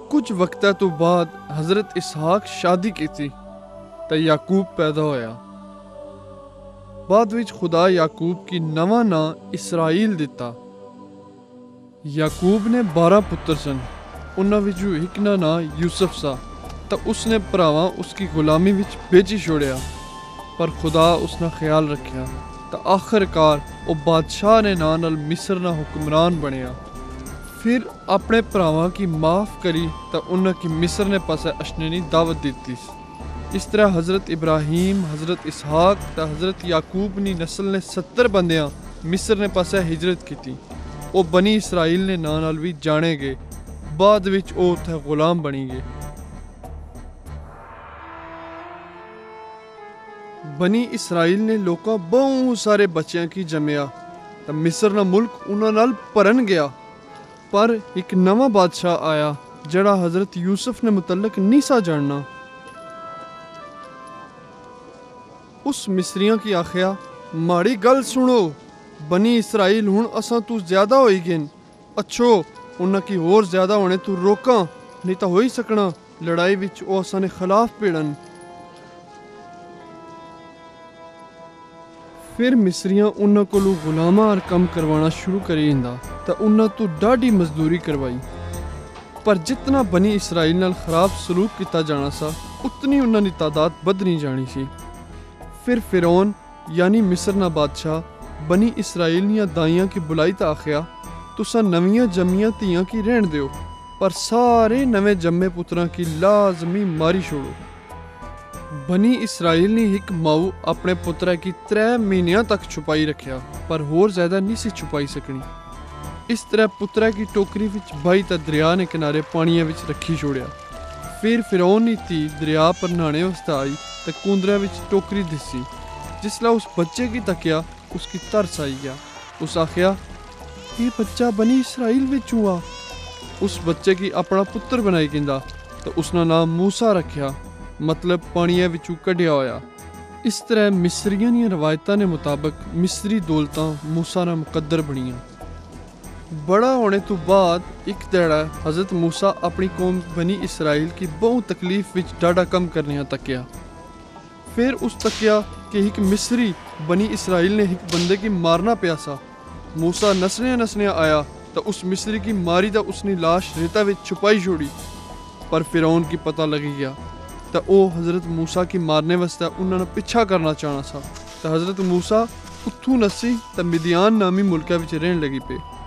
कुछ वक्त तो बाद हज़रत इसहाक शादी की थी तो याकूब पैदा होया। बाद विच खुदा याकूब की नवा ना इसराइल दिता। याकूब ने 12 पुत्र सन। उन्हां विचों एक ना नां यूसुफ सा तो उसने भरावां उसकी गुलामी विच बेची छोड़िया, पर खुदा उसना ख्याल रखिया तो आखिरकार वो बादशाह ने नां नाल मिस्र ना हुक्मरान बनिया। फिर अपने भरावां की माफ़ करी तो उन्हां की मिस्र ने पासे अशने दी दावत दी। इस तरह हज़रत इब्राहीम, हज़रत इसहाक तो हज़रत याकूब नी नस्ल ने 70 बंदियां मिस्र ने पासे हिजरत की थी। वो बनी इसराइल ने नां नाल भी जाने गए। बाद विच वो उत्थे गुलाम बनी गए। बनी इसराइल ने लोका बहुत सारे बच्चों की जमया तो मिस्र ना मुल्क उन्हां नाल भरन गया। पर एक नवा बादशाह आया जड़ा हज़रत यूसुफ ने मुतल्लक नहीं सा जानना। उस मिस्रियां की आखिया, माड़ी गल सुनो, बनी इसराइल हुण असां तू ज्यादा होई गए। अच्छो उन्हां की होर ज्यादा होने तू रोका, नहीं तो हो ही सकना लड़ाई विच ओ असां ने खिलाफ भिड़न। फिर मिस्रियां उन्हां कोलों गुलामां और कम करवाना शुरू करी इंदा तो उन्हां तू डाढ़ी मजदूरी करवाई। पर जितना बनी इसराइल नाल खराब सलूक किया जाना सा उतनी उन्हां दी तादाद बदनी जानी सी। फिर फिरौन यानी मिस्र ना बादशाह बनी इसराइल निया दाइयां की बुलाई तो आखिया, तुसा नवियां जम्मियां धियां की रहन दियो, पर सारे नवे जम्मे पुत्रां की लाजमी मारी छोड़ो। बनी इसराइल ने एक माऊ अपने पुत्रा की 3 महीनों तक छुपाई रखिया, पर होर ज्यादा नहीं सी छुपाई सकनी। इस तरह पुत्रा की टोकरी विच बाई ता दरिया ने किनारे पानिया विच रखी छोड़िया। फिर फिरौन नी धी दरिया पर नहाने वास्ते आई तो कुंदरा विच टोकरी दिसी। जिसला उस बच्चे की तकिया उसकी तरस आई गया। उस आखिया, ये बच्चा बनी इसराइल विच हुआ। उस बच्चे की अपना पुत्र बनाई गिंदा तो उसना नाम मूसा रखिया, मतलब पानिया विचू कढ़िया होया। इस तरह मिस्रियां दी रवायतां ने मुताबिक मिस्री दौलतां मूसा ना मुकद्दर बनियां। बड़ा होने तो बाद एक दड़ा हज़रत मूसा अपनी कौम बनी इसराइल की बहुत तकलीफ विच डाढ़ा कम करने तकिया। फिर उस तकिया कि एक मिस्री बनी इसराइल ने एक बंदे की मारना प्यासा। मूसा नसने आया तो उस मिस्री की मारी तो उसने लाश रेता विच छुपाई छोड़ी। पर फिरौन की पता लगी गया तो वो हज़रत मूसा की मारने वास्ते उन्होंने पीछा करना चाहना सा। तो हज़रत मूसा उत्थू नसी तो मिदियान नामी मुल्का विच रहन लगी पे।